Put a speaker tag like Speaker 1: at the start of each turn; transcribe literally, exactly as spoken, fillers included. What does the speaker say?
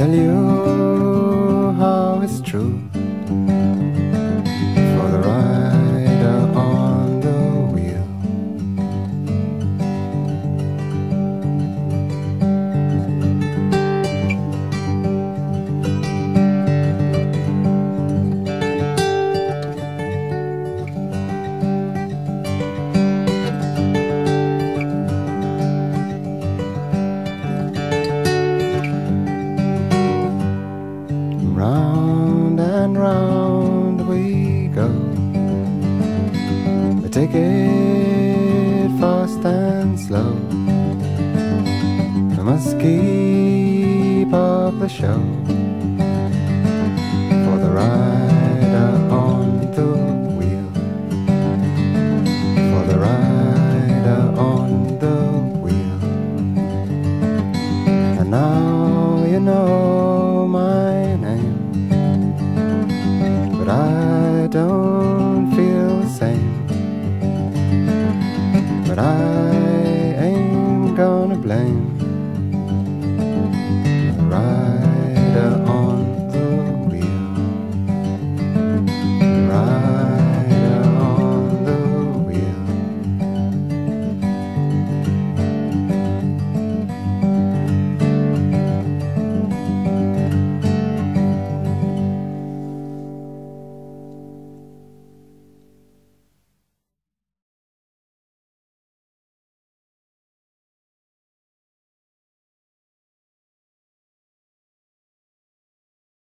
Speaker 1: tell you how it's true for the rider on the wheel. Round and round we go, we take it fast and slow. We must keep up the show for the rider on the wheel, for the rider on the wheel. And now you know my name, but I don't feel the same. But I ain't gonna blame